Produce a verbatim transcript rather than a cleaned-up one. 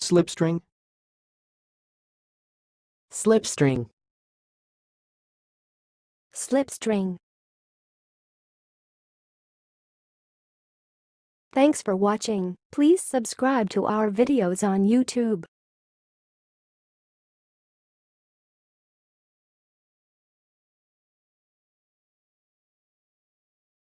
slipstring, slipstring, slipstring. Thanks for watching. Please subscribe to our videos on YouTube.